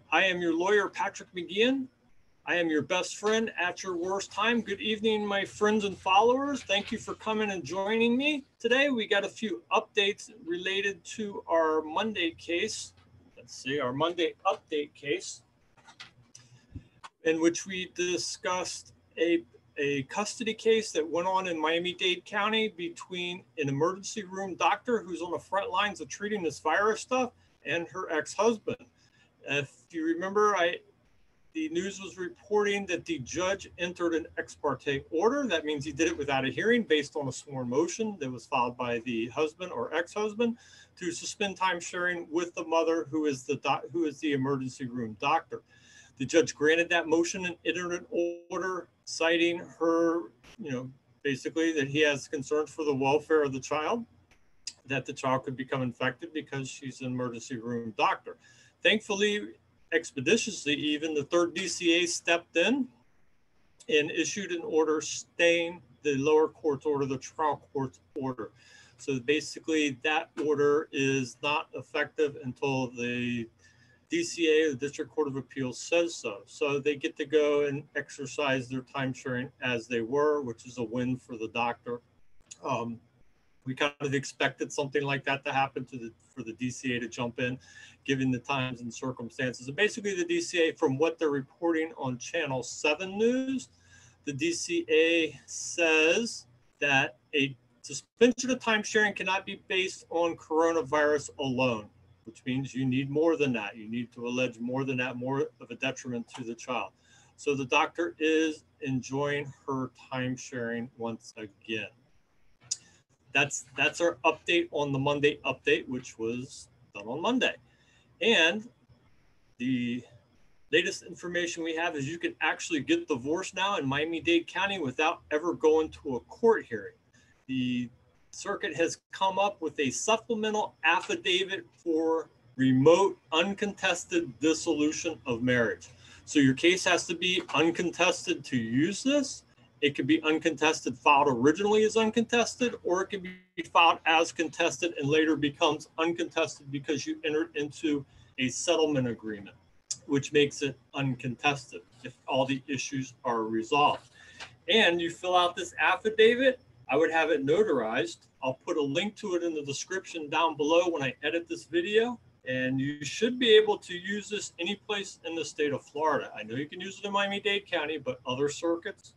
I am your lawyer, Patrick McGeehan. I am your best friend at your worst time. Good evening, my friends and followers. Thank you for coming and joining me. Today, we got a few updates related to our Monday case. Let's see, our Monday update case, in which we discussed a custody case that went on in Miami-Dade County between an emergency room doctor who's on the front lines of treating this virus stuff and her ex-husband. If you remember, the news was reporting that the judge entered an ex parte order. That means he did it without a hearing based on a sworn motion that was filed by the husband or ex-husband to suspend time sharing with the mother who is the emergency room doctor. The judge granted that motion and entered an order citing her, basically that he has concerns for the welfare of the child, that the child could become infected because she's an emergency room doctor. Thankfully, expeditiously, even the third DCA stepped in and issued an order staying the lower court's order, the trial court's order. So basically that order is not effective until the DCA, the District Court of Appeals, says so. So they get to go and exercise their time sharing as they were, which is a win for the doctor. We kind of expected something like that to happen for the DCA to jump in, given the times and circumstances. And basically the DCA, from what they're reporting on Channel 7 News, the DCA says that a suspension of time sharing cannot be based on coronavirus alone, which means you need more than that. You need to allege more than that, more of a detriment to the child. So the doctor is enjoying her time sharing once again. That's our update on the Monday update, which was done on Monday. And the latest information we have is you can actually get divorced now in Miami-Dade County without ever going to a court hearing. The circuit has come up with a supplemental affidavit for remote uncontested dissolution of marriage. So your case has to be uncontested to use this. It could be uncontested, filed originally as uncontested, or it can be filed as contested and later becomes uncontested because you entered into a settlement agreement, which makes it uncontested if all the issues are resolved. And you fill out this affidavit. I would have it notarized. I'll put a link to it in the description down below when I edit this video. And you should be able to use this any place in the state of Florida. I know you can use it in Miami-Dade County, but other circuits,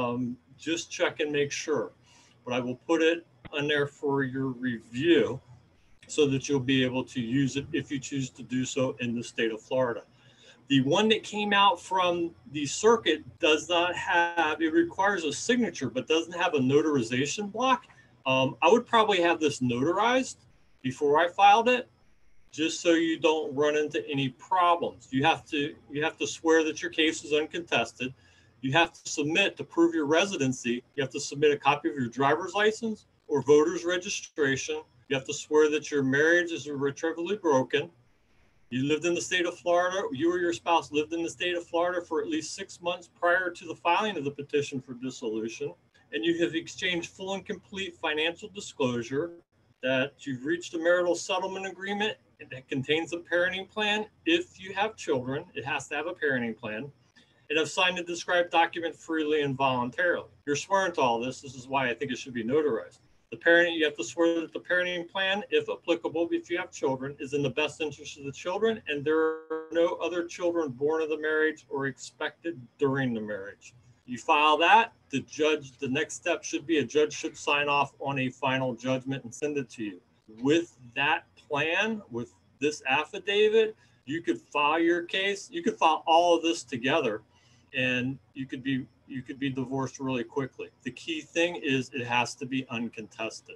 just check and make sure. But I will put it on there for your review so that you'll be able to use it if you choose to do so in the state of Florida. The one that came out from the circuit does not have, it requires a signature, but doesn't have a notarization block. I would probably have this notarized before I filed it, just so you don't run into any problems. You have to swear that your case is uncontested. You have to submit, to prove your residency, you have to submit a copy of your driver's license or voter's registration. You have to swear that your marriage is irretrievably broken. You lived in the state of Florida, you or your spouse lived in the state of Florida for at least 6 months prior to the filing of the petition for dissolution. And you have exchanged full and complete financial disclosure, that you've reached a marital settlement agreement that contains a parenting plan. If you have children, it has to have a parenting plan. And have signed the described document freely and voluntarily. You're swearing to all this. This is why I think it should be notarized. The parent, you have to swear that the parenting plan, if applicable, if you have children, is in the best interest of the children, and there are no other children born of the marriage or expected during the marriage. You file that, the next step should be a judge should sign off on a final judgment and send it to you. With that plan, with this affidavit, you could file your case. You could file all of this together, and you could be divorced really quickly. The key thing is it has to be uncontested.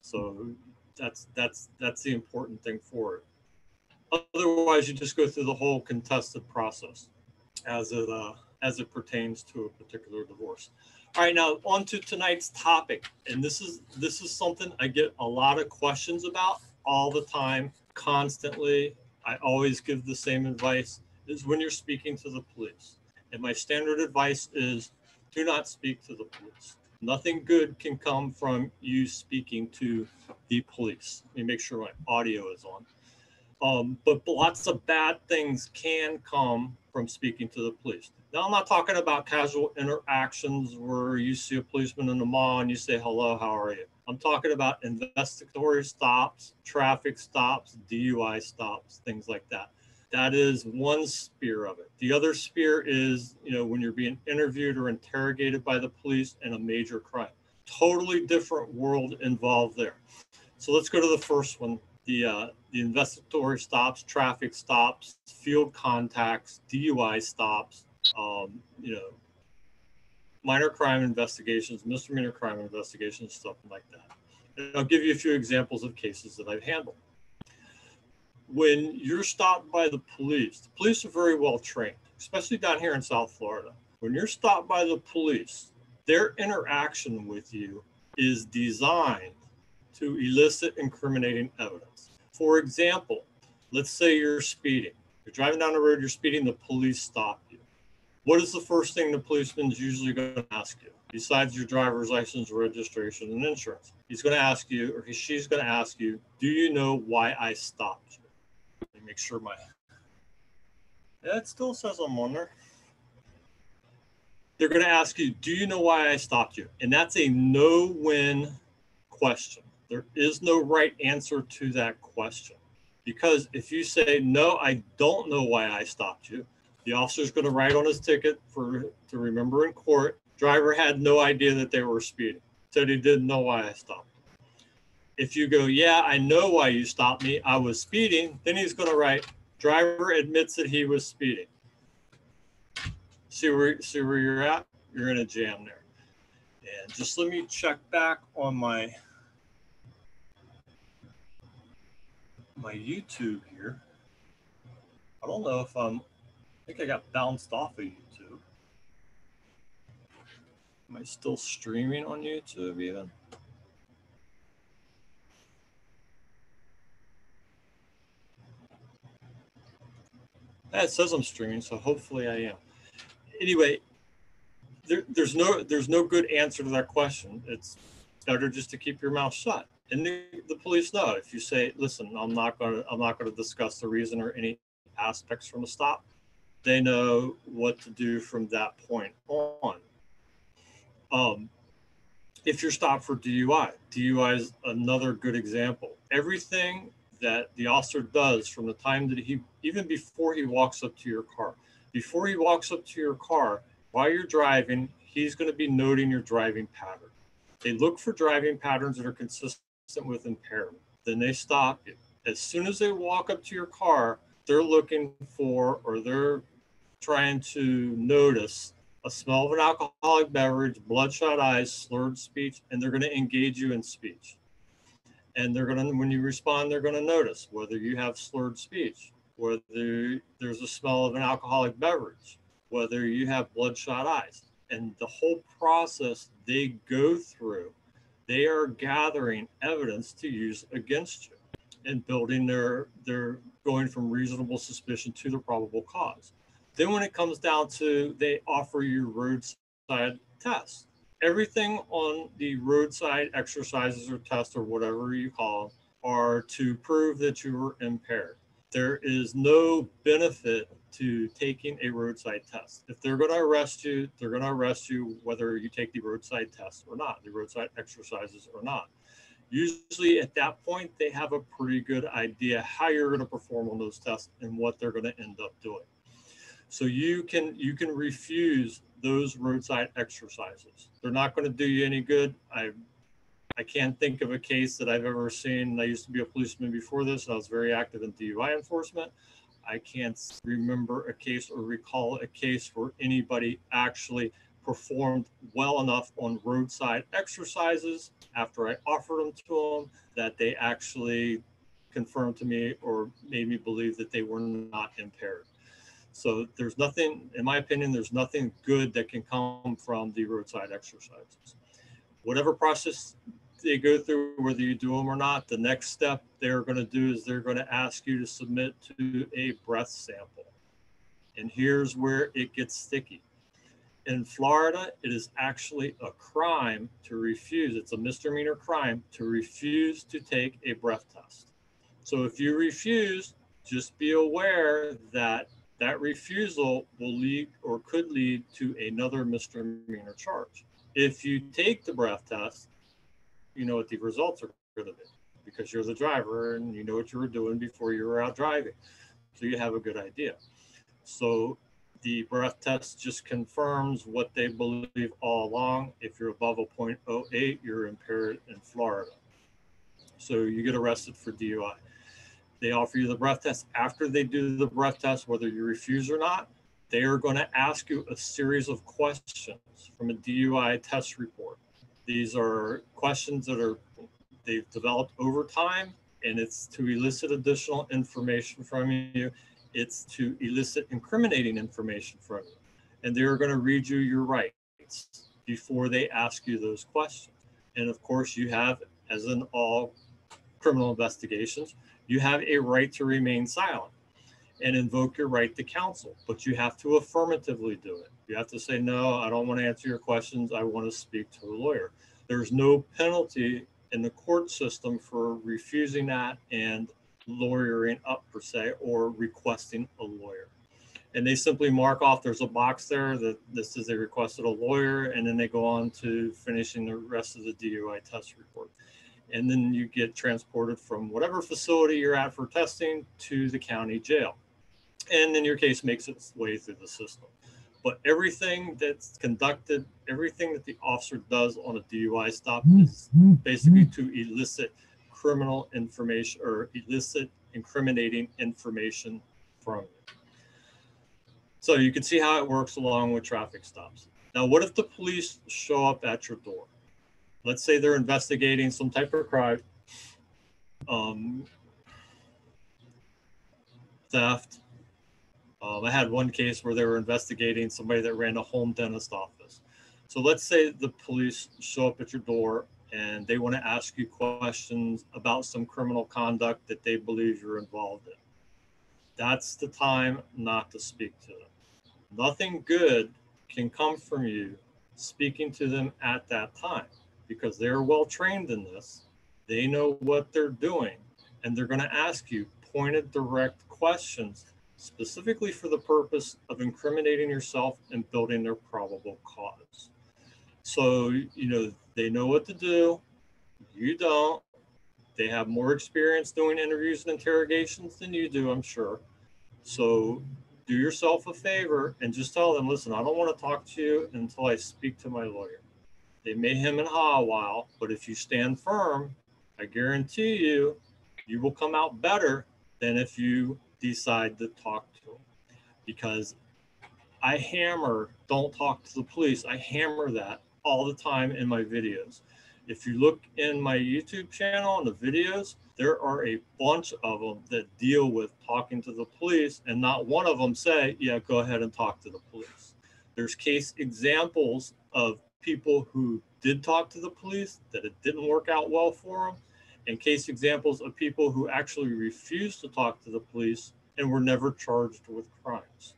So that's the important thing for it. Otherwise, you just go through the whole contested process as it pertains to a particular divorce. All right, now on to tonight's topic, and this is something I get a lot of questions about all the time, constantly. I always give the same advice, is when you're speaking to the police. And my standard advice is, do not speak to the police. Nothing good can come from you speaking to the police. Let me make sure my audio is on. But lots of bad things can come from speaking to the police. Now, I'm not talking about casual interactions where you see a policeman in the mall and you say, hello, how are you? I'm talking about investigatory stops, traffic stops, DUI stops, things like that. That is one spear of it. The other spear is, when you're being interviewed or interrogated by the police in a major crime. Totally different world involved there. So let's go to the first one, the investigatory stops, traffic stops, field contacts, DUI stops, minor crime investigations, misdemeanor crime investigations, stuff like that. And I'll give you a few examples of cases that I've handled. When you're stopped by the police are very well trained, especially down here in South Florida. When you're stopped by the police, their interaction with you is designed to elicit incriminating evidence. For example, let's say you're speeding. You're driving down the road, you're speeding, the police stop you. What is the first thing the policeman's usually going to ask you, besides your driver's license, registration, and insurance? He's going to ask you, or she's going to ask you, do you know why I stopped you? Let me make sure it still says I'm on there. They're going to ask you, do you know why I stopped you? And that's a no-win question. There is no right answer to that question. Because if you say, no, I don't know why I stopped you, the officer's going to write on his ticket to remember in court, driver had no idea that they were speeding, said he didn't know why I stopped. If you go, yeah, I know why you stopped me, I was speeding, then he's going to write, driver admits that he was speeding. See where you're at? You're in a jam there. And just let me check back on my YouTube here. I don't know if I think I got bounced off of YouTube. Am I still streaming on YouTube even? It says I'm streaming, so hopefully I am. Anyway, there's no good answer to that question. It's better just to keep your mouth shut. And the police know. If you say, listen, I'm not going to discuss the reason or any aspects from the stop, they know what to do from that point on. If you're stopped for DUI is another good example. Everything that the officer does from the time that even before he walks up to your car, while you're driving, he's going to be noting your driving pattern. They look for driving patterns that are consistent with impairment. Then they stop you. As soon as they walk up to your car, they're looking for, or they're trying to notice a smell of an alcoholic beverage, bloodshot eyes, slurred speech, and they're going to engage you in speech. And they're going to, when you respond, they're going to notice whether you have slurred speech, whether there's a smell of an alcoholic beverage, whether you have bloodshot eyes. And the whole process they go through, they are gathering evidence to use against you and building they're going from reasonable suspicion to the probable cause. Then when it comes down to, they offer you roadside tests. Everything on the roadside exercises or tests or whatever you call them are to prove that you were impaired. There is no benefit to taking a roadside test. If they're going to arrest you, they're going to arrest you whether you take the roadside test or not, the roadside exercises or not. Usually at that point, they have a pretty good idea how you're going to perform on those tests and what they're going to end up doing. So you can refuse those roadside exercises. They're not going to do you any good. I can't think of a case that I've ever seen. I used to be a policeman before this, and I was very active in DUI enforcement. I can't remember a case or recall a case where anybody actually performed well enough on roadside exercises after I offered them to them that they actually confirmed to me or made me believe that they were not impaired. So there's nothing, in my opinion, there's nothing good that can come from the roadside exercises. Whatever process they go through, whether you do them or not, the next step they're going to do is they're going to ask you to submit to a breath sample. And here's where it gets sticky. In Florida, it is actually a crime to refuse. It's a misdemeanor crime to refuse to take a breath test. So if you refuse, just be aware that that refusal will lead or could lead to another misdemeanor charge. If you take the breath test, you know what the results are going to be because you're the driver and you know what you were doing before you were out driving. So you have a good idea. So the breath test just confirms what they believe all along. If you're above a 0.08, you're impaired in Florida. So you get arrested for DUI. They offer you the breath test. After they do the breath test, whether you refuse or not, they are going to ask you a series of questions from a DUI test report. These are questions that they've developed over time, and it's to elicit additional information from you. It's to elicit incriminating information from you. And they're going to read you your rights before they ask you those questions. And of course, you have, as in all criminal investigations, you have a right to remain silent and invoke your right to counsel, but you have to affirmatively do it. You have to say, no, I don't want to answer your questions. I want to speak to a lawyer. There's no penalty in the court system for refusing that and lawyering up per se, or requesting a lawyer. And they simply mark off, there's a box there that this is they requested a lawyer, and then they go on to finishing the rest of the DUI test report. And then you get transported from whatever facility you're at for testing to the county jail. And in your case, makes its way through the system. But everything that's conducted, everything that the officer does on a DUI stop is basically to elicit criminal information or elicit incriminating information from you. So you can see how it works along with traffic stops. Now, what if the police show up at your door? Let's say they're investigating some type of crime, theft. I had one case where they were investigating somebody that ran a home dentist office. So let's say the police show up at your door and they want to ask you questions about some criminal conduct that they believe you're involved in. That's the time not to speak to them. Nothing good can come from you speaking to them at that time, because they're well trained in this. They know what they're doing, and they're going to ask you pointed, direct questions specifically for the purpose of incriminating yourself and building their probable cause. So, you know, they know what to do. You don't. They have more experience doing interviews and interrogations than you do, I'm sure. So do yourself a favor and just tell them, listen, I don't want to talk to you until I speak to my lawyer. They may hem and haw a while, but if you stand firm, I guarantee you, you will come out better than if you decide to talk to them. Because I hammer, don't talk to the police. I hammer that all the time in my videos. If you look in my YouTube channel and the videos, there are a bunch of them that deal with talking to the police, and not one of them say, yeah, go ahead and talk to the police. There's case examples of people who did talk to the police, that it didn't work out well for them, and case examples of people who actually refused to talk to the police and were never charged with crimes.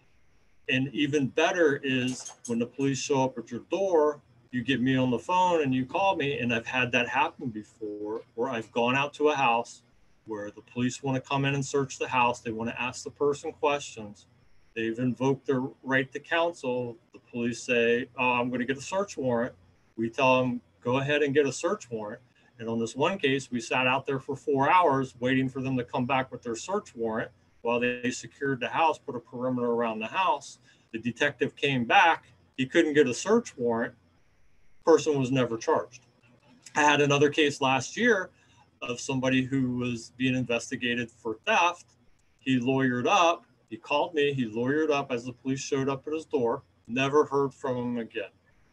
And even better is when the police show up at your door, you get me on the phone and you call me, and I've had that happen before, where I've gone out to a house where the police want to come in and search the house. They want to ask the person questions. They've invoked their right to counsel. The police say, oh, I'm going to get a search warrant. We tell them, go ahead and get a search warrant. And on this one case, we sat out there for 4 hours waiting for them to come back with their search warrant while they secured the house, put a perimeter around the house. The detective came back. He couldn't get a search warrant. Person was never charged. I had another case last year of somebody who was being investigated for theft. He lawyered up. He called me. He lawyered up as the police showed up at his door. Never heard from him again.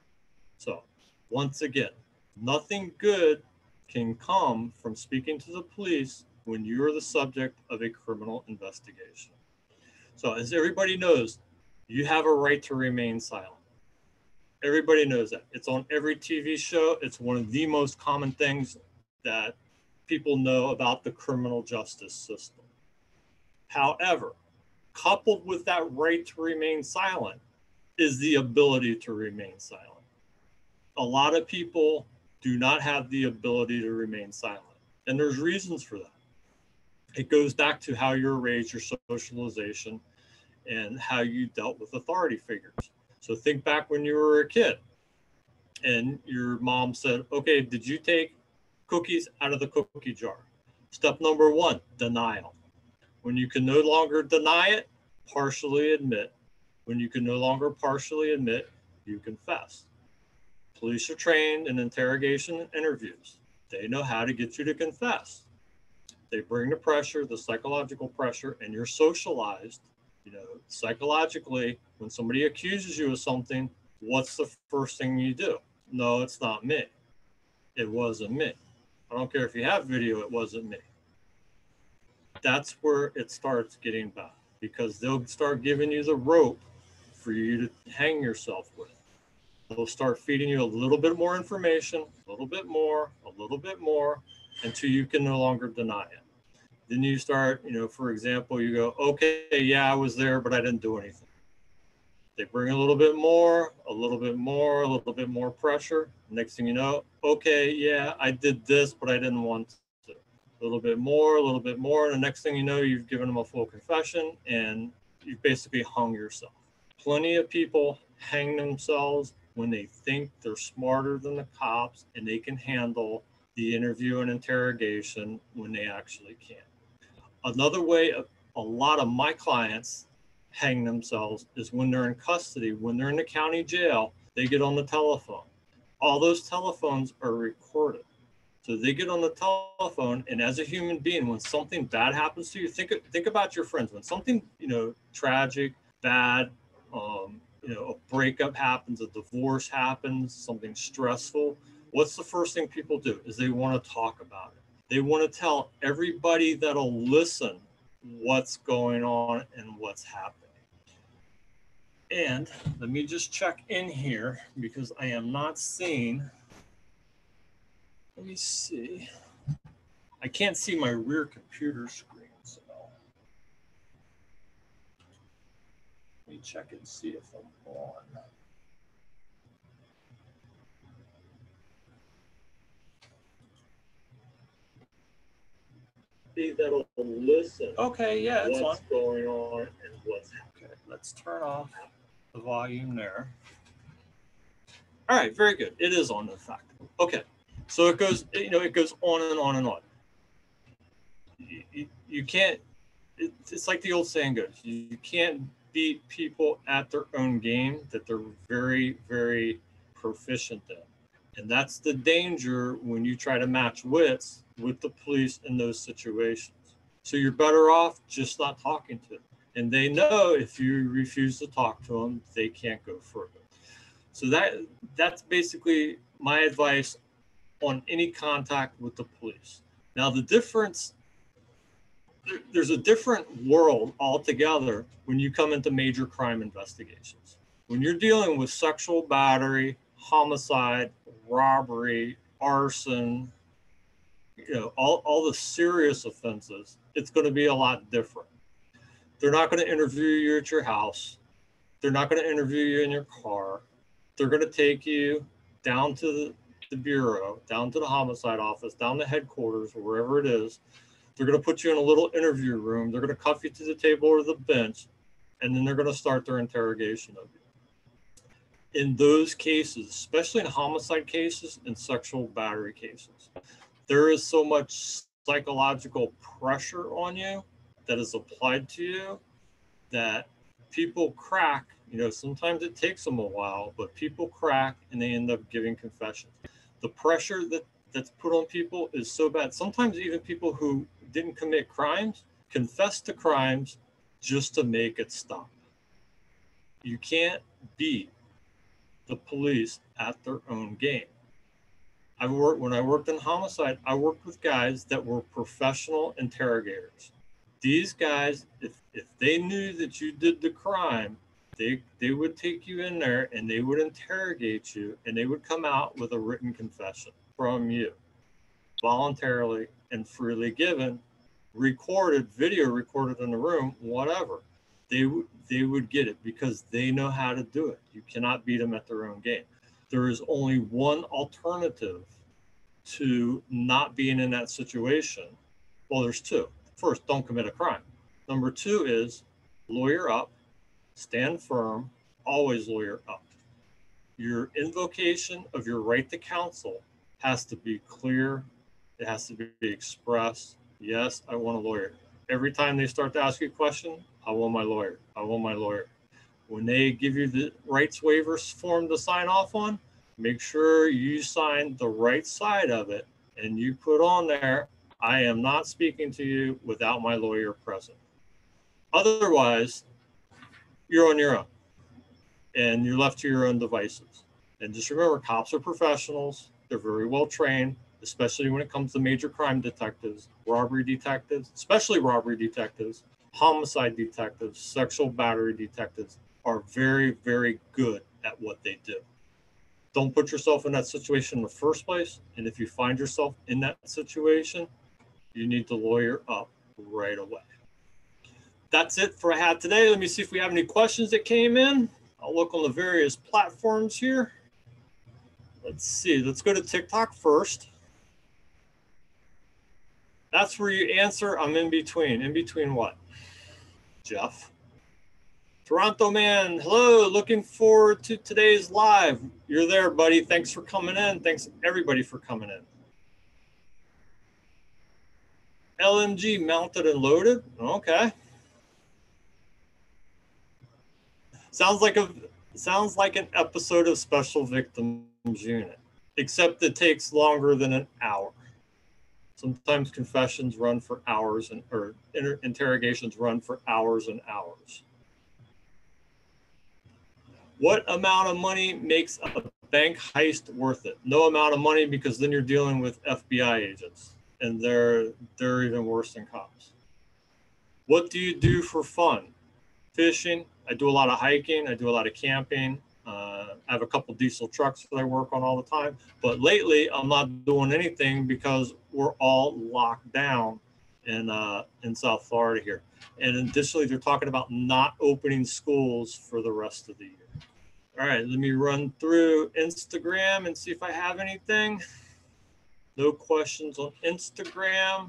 So once again, nothing good can come from speaking to the police when you're the subject of a criminal investigation. So as everybody knows, you have a right to remain silent. Everybody knows that. It's on every TV show. It's one of the most common things that people know about the criminal justice system. However, coupled with that right to remain silent is the ability to remain silent. A lot of people do not have the ability to remain silent, and there's reasons for that. It goes back to how you're raised, your socialization, and how you dealt with authority figures. So think back when you were a kid and your mom said, okay, did you take cookies out of the cookie jar? Step number one, denial. When you can no longer deny it, partially admit. When you can no longer partially admit, you confess. Police are trained in interrogation and interviews. They know how to get you to confess. They bring the pressure, the psychological pressure, and you're socialized. Psychologically, when somebody accuses you of something, what's the first thing you do? No, it's not me. It wasn't me. I don't care if you have video, it wasn't me. That's where it starts getting bad, because they'll start giving you the rope for you to hang yourself with. They'll start feeding you a little bit more information, a little bit more, until you can no longer deny it. Then you start, for example, you go, okay, yeah, I was there, but I didn't do anything. They bring a little bit more, a little bit more pressure. Next thing you know, okay, yeah, I did this, but I didn't want to. A little bit more. And the next thing you know, you've given them a full confession and you've basically hung yourself. Plenty of people hang themselves when they think they're smarter than the cops and they can handle the interview and interrogation when they actually can't. Another way a lot of my clients hang themselves is when they're in custody, when they're in the county jail, they get on the telephone. All those telephones are recorded. So they get on the telephone, and as a human being, when something bad happens to you, think about your friends. When something, tragic, bad, a breakup happens, a divorce happens, something stressful, what's the first thing people do? Is they want to talk about it. They want to tell everybody that'll listen what's going on and what's happening. And let me just check in here because I am not seeing. Let me see. I can't see my rear computer screen, so let me check and see if I'm on. That'll listen. Okay, yeah, it's what's on. Going on and what's happening. Okay, let's turn off the volume there. All right, very good. It is on, in fact. Okay, so it goes, it goes on and on and on. You can't. It's like the old saying goes: you can't beat people at their own game that they're very, very proficient in. And that's the danger when you try to match wits with the police in those situations. So you're better off just not talking to them. And they know if you refuse to talk to them, they can't go further. So that's basically my advice on any contact with the police. Now, the difference, there's a different world altogether when you come into major crime investigations. When you're dealing with sexual battery, homicide, robbery, arson, all the serious offenses, it's going to be a lot different. They're not going to interview you at your house. They're not going to interview you in your car. They're going to take you down to the bureau, down to the homicide office, down to headquarters, wherever it is. They're going to put you in a little interview room. They're going to cuff you to the table or the bench, and then they're going to start their interrogation of you. In those cases, especially in homicide cases and sexual battery cases, there is so much psychological pressure on you that is applied to you that people crack. Sometimes it takes them a while, but people crack and they end up giving confessions. The pressure that's put on people is so bad. Sometimes even people who didn't commit crimes confess to crimes just to make it stop. You can't beat the police at their own game. When I worked in homicide, I worked with guys that were professional interrogators. These guys, if they knew that you did the crime, they would take you in there and they would interrogate you and they would come out with a written confession from you, voluntarily and freely given, video recorded in the room, whatever. They would get it because they know how to do it. You cannot beat them at their own game. There is only one alternative to not being in that situation. Well, there's two. first, don't commit a crime. Number two is lawyer up, stand firm, always lawyer up. Your invocation of your right to counsel has to be clear. It has to be expressed. Yes, I want a lawyer. Every time they start to ask you a question, I want my lawyer. I want my lawyer. When they give you the rights waivers form to sign off on, make sure you sign the right side of it and you put on there, I am not speaking to you without my lawyer present. Otherwise, you're on your own and you're left to your own devices. And just remember, cops are professionals. They're very well trained, especially when it comes to major crime detectives, robbery detectives, especially robbery detectives, homicide detectives, sexual battery detectives are very, very good at what they do. Don't put yourself in that situation in the first place. And if you find yourself in that situation, you need to lawyer up right away. That's it for I Have Today. Let me see if we have any questions that came in. I'll look on the various platforms here. Let's see. Let's go to TikTok first. That's where you answer. I'm in between. In between what? Jeff. Toronto man, hello. Looking forward to today's live. You're there, buddy. Thanks for coming in. Thanks everybody for coming in. LMG mounted and loaded. Okay. Sounds like an episode of Special Victims Unit, except it takes longer than an hour. Sometimes confessions run for hours or interrogations run for hours and hours. What amount of money makes a bank heist worth it? No amount of money, because then you're dealing with FBI agents and they're even worse than cops. What do you do for fun? Fishing. I do a lot of hiking. I do a lot of camping. I have a couple diesel trucks that I work on all the time. But lately, I'm not doing anything because we're all locked down in South Florida here. And additionally, they're talking about not opening schools for the rest of the year. All right, let me run through Instagram and see if I have anything. No questions on Instagram.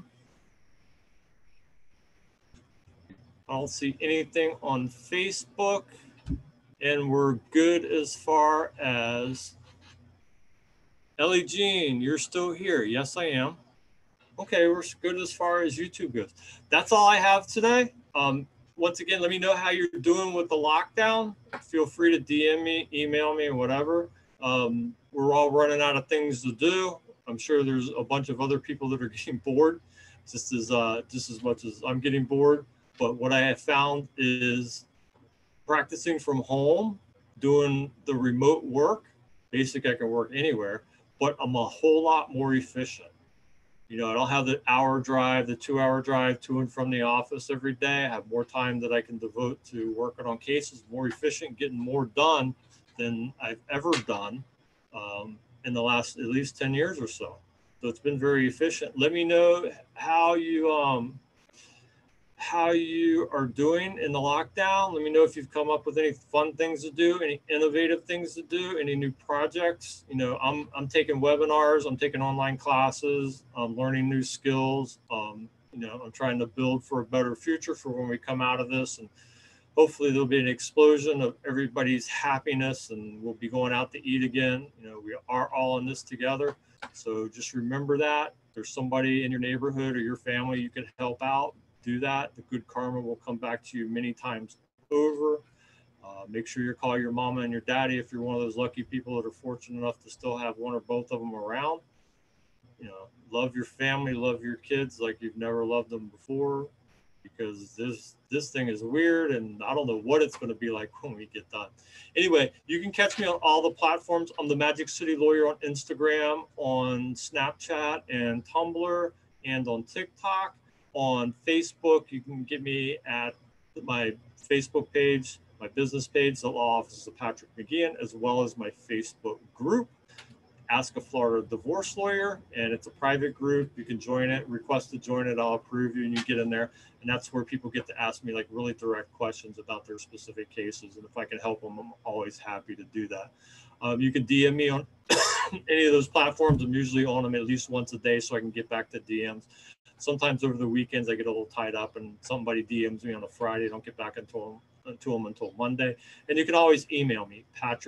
I don't see anything on Facebook. And we're good as far as Ellie Jean, you're still here. Yes, I am. Okay, we're good as far as YouTube goes. That's all I have today. Once again, let me know how you're doing with the lockdown. Feel free to DM me, email me, whatever. We're all running out of things to do. I'm sure there's a bunch of other people that are getting bored, just as much as I'm getting bored. But what I have found is practicing from home, doing the remote work. Basically, I can work anywhere, but I'm a whole lot more efficient. You know, I don't have the hour drive, the 2-hour drive to and from the office every day. I have more time that I can devote to working on cases, more efficient, getting more done than I've ever done in the last at least 10 years or so. So it's been very efficient. Let me know how you are doing in the lockdown. Let me know if you've come up with any fun things to do, any innovative things to do, any new projects. You know, I'm taking webinars, I'm taking online classes, I'm learning new skills. You know, I'm trying to build for a better future for when we come out of this, and hopefully there'll be an explosion of everybody's happiness and we'll be going out to eat again. You know, we are all in this together. So just remember that. There's somebody in your neighborhood or your family you can help out. Do that. The good karma will come back to you many times over. Make sure you call your mama and your daddy if you're one of those lucky people that are fortunate enough to still have one or both of them around. You know, love your family, love your kids like you've never loved them before, because this thing is weird and I don't know what it's going to be like when we get done. Anyway, you can catch me on all the platforms. I'm the Magic City Lawyer on Instagram, on Snapchat and Tumblr, and on TikTok. On Facebook, you can get me at my Facebook page, my business page, the Law Office of Patrick McGeehan, as well as my Facebook group, Ask a Florida Divorce Lawyer, and it's a private group. You can join it, request to join it, I'll approve you, and you get in there. And that's where people get to ask me like really direct questions about their specific cases. And if I can help them, I'm always happy to do that. You can DM me on any of those platforms. I'm usually on them at least once a day so I can get back to DMs. Sometimes over the weekends, I get a little tied up and somebody DMs me on a Friday. Don't get back to them until Monday. And you can always email me,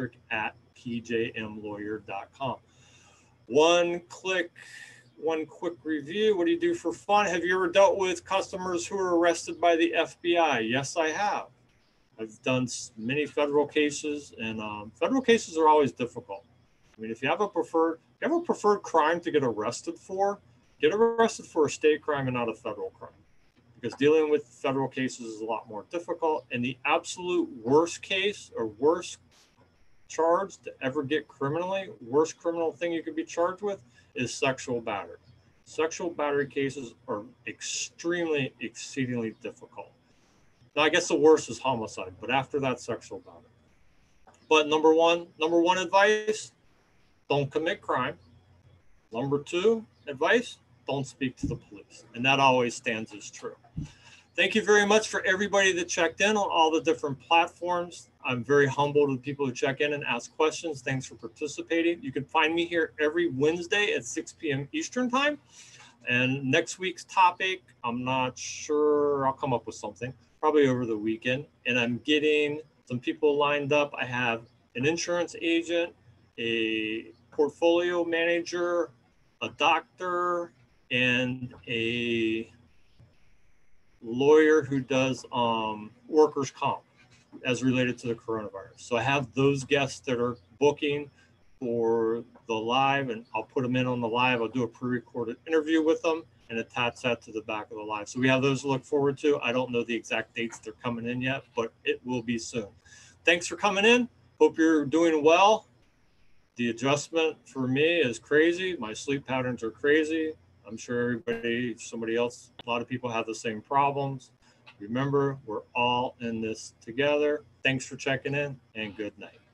patrick@pjmlawyer.com. One quick review. What do you do for fun? Have you ever dealt with customers who are arrested by the FBI? Yes, I have. I've done many federal cases, and federal cases are always difficult. I mean, if you have a preferred crime to get arrested for a state crime and not a federal crime, because dealing with federal cases is a lot more difficult. And the absolute worst case or worst charge to ever get criminally, worst criminal thing you could be charged with is sexual battery. Sexual battery cases are exceedingly difficult. Now, I guess the worst is homicide, but after that, sexual battery. But number one advice, don't commit crime. Number two advice, don't speak to the police. And that always stands as true. Thank you very much for everybody that checked in on all the different platforms. I'm very humbled with people who check in and ask questions. Thanks for participating. You can find me here every Wednesday at 6 p.m. Eastern time. And next week's topic, I'm not sure. I'll come up with something, probably over the weekend. And I'm getting some people lined up. I have an insurance agent, a portfolio manager, a doctor, and a lawyer who does workers' comp as related to the coronavirus. So I have those guests that are booking for the live, and I'll put them in on the live. I'll do a pre-recorded interview with them and attach that to the back of the live. So we have those to look forward to. I don't know the exact dates they're coming in yet, but it will be soon. Thanks for coming in. Hope you're doing well. The adjustment for me is crazy. My sleep patterns are crazy. I'm sure somebody else, a lot of people have the same problems. Remember, we're all in this together. Thanks for checking in, and good night.